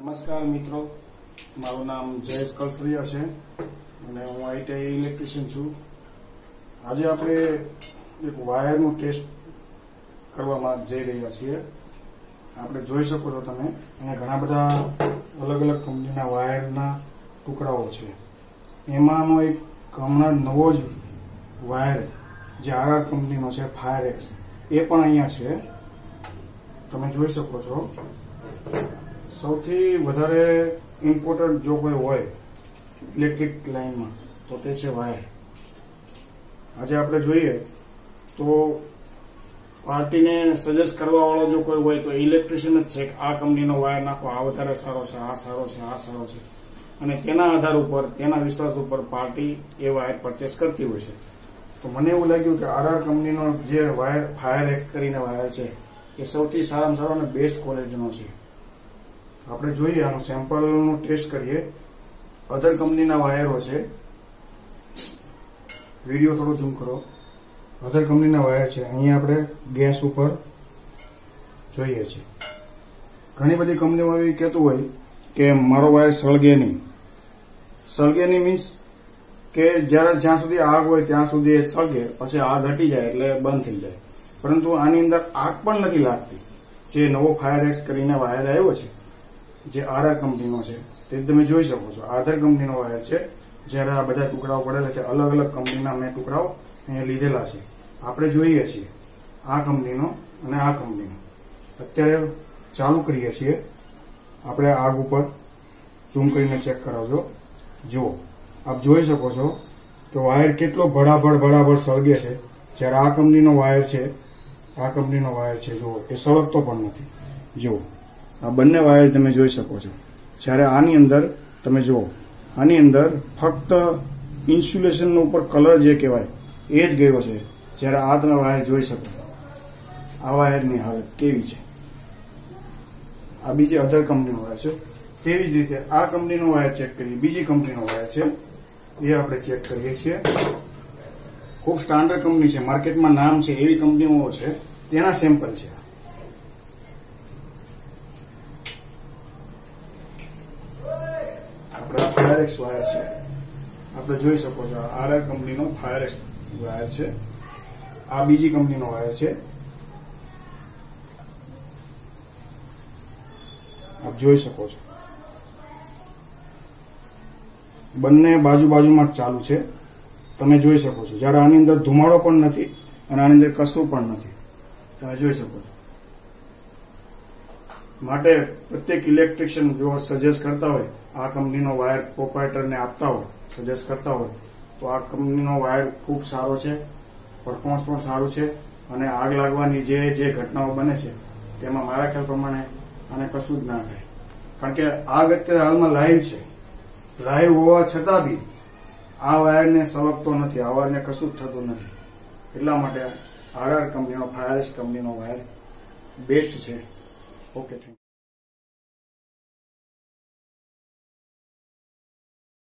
નમસ્કાર મિત્રો, મારું નામ જયેશ કલસરિયા છે અને હું આઈટીઆઈ ઇલેક્ટ્રિશિયન છું. આજે આપણે એક વાયરનું ટેસ્ટ કરવામાં જઈ રહ્યા છીએ. આપણે જોઈ શકો છો તમે અહીંયા ઘણા બધા અલગ અલગ કંપનીના વાયરના ટુકડાઓ છે. એમાંનો એક હમણાં નવો જ વાયર જે આરઆર કંપનીનો છે ફાયરેક્સ, એ પણ અહીંયા છે. તમે જોઈ શકો છો. સૌથી વધારે ઇમ્પોર્ટન્ટ જો કોઈ હોય ઇલેક્ટ્રિક લાઇનમાં તો તે છે વાયર. આજે આપણે જોઈએ તો પાર્ટીને સજેસ્ટ કરવા વાળો જો કોઈ હોય તો ઇલેક્ટ્રિશિયન જ છે કે આ કંપનીનો વાયર નાખો, આ વધારે સારો છે, આ સારો છે, આ સારો છે, અને તેના આધાર ઉપર, તેના વિશ્વાસ ઉપર પાર્ટી એ વાયર પરચેસ કરતી હોય છે. તો મને એવું લાગ્યું કે આરઆર કંપનીનો જે વાયર ફાયરેક્સ કરીને વાયર છે એ સૌથી સારામાં સારો અને બેસ્ટ ક્વોલિટીનો છે. આપણે જોઈએ, આનું સેમ્પલનું ટેસ્ટ કરીએ. અધર કંપનીના વાયરો છે, વિડીયો થોડો ઝૂમ કરો. અધર કંપનીના વાયર છે. અહીંયા આપણે ગેસ ઉપર જોઈએ છીએ. ઘણી બધી કંપનીઓ એવી કહેતું હોય કે મારો વાયર સળગે નહીં. સળગે નહીં મીન્સ કે જ્યાં સુધી આગ હોય ત્યાં સુધી એ સળગે, પછી આગ હટી જાય એટલે બંધ થઈ જાય. પરંતુ આની અંદર આગ પણ નથી લાગતી. જે નવો ફાયરેક્સ કરીને વાયર આવ્યો છે, જે આરઆર કંપનીનો છે, તે તમે જોઈ શકો છો. આધર કંપનીનો વાયર છે. જ્યારે આ બધા ટુકડાઓ પડેલા છે, અલગ અલગ કંપનીના મેં ટુકડાઓ અહીંયા લીધેલા છે. આપણે જોઈએ છીએ આ કંપનીનો અને આ કંપનીનો. અત્યારે ચાલુ કરીએ છીએ. આપણે આગ ઉપર ઝૂમ કરીને ચેક કરાવજો. જુઓ, આપ જોઈ શકો છો કે વાયર કેટલો ભડાભડ સળગે છે. જ્યારે આ કંપનીનો વાયર છે, આ કંપનીનો વાયર છે, જુઓ, એ સળગતો પણ નથી. જુઓ, આ બંને વાયર તમે જોઈ શકો છો. જ્યારે આની અંદર તમે જુઓ, આની અંદર ફક્ત ઇન્સ્યુલેશનનો ઉપર કલર જે કહેવાય એ જ ગયો છે. જ્યારે આ તમે વાયર જોઈ શકો છો, આ વાયરની હાલત કેવી છે. આ બીજી અધર કંપનીનો વાયર છે. તેવી જ રીતે આ કંપનીનો વાયર ચેક કરીએ. બીજી કંપનીનો વાયર છે, એ આપણે ચેક કરીએ છીએ. ખૂબ સ્ટાન્ડર્ડ કંપની છે, માર્કેટમાં નામ છે એવી કંપનીઓ છે, તેના સેમ્પલ છે. આપણા ફાયરેક્સ વાયર છે, આપણે જોઈ શકો છો. આરઆર કંપનીનો ફાયરેક્સ વાયર છે. આ બીજી કંપનીનો વાયર છે, આપ જોઈ શકો છો. બંને બાજુમાં જ ચાલુ છે. તમે જોઈ શકો છો. જ્યારે આની અંદર ધુમાડો પણ નથી અને આની અંદર કશું પણ નથી. તમે જોઈ શકો છો. માટે પ્રત્યેક ઇલેક્ટ્રિશિયન જો સજેસ્ટ કરતા હોય, આ કંપનીનો વાયર પ્રોપ્રાઇટરને આપતા હોય, સજેસ્ટ કરતા હોય, તો આ કંપનીનો વાયર ખૂબ સારો છે, પરફોર્મન્સ પણ સારું છે. અને આગ લાગવાની જે ઘટનાઓ બને છે તેમાં મારા ખ્યાલ પ્રમાણે આને કશું જ ના થાય. કારણ કે આગ અત્યારે હાલમાં લાઈવ છે. લાઈવ હોવા છતાં બી આ વાયરને સળગતો નથી, આ વાયરને કશું જ થતું નથી. એટલા માટે આરઆર કંપનીનો, ફાયરેક્સ કંપનીનો વાયર બેસ્ટ છે. Okay, thank you.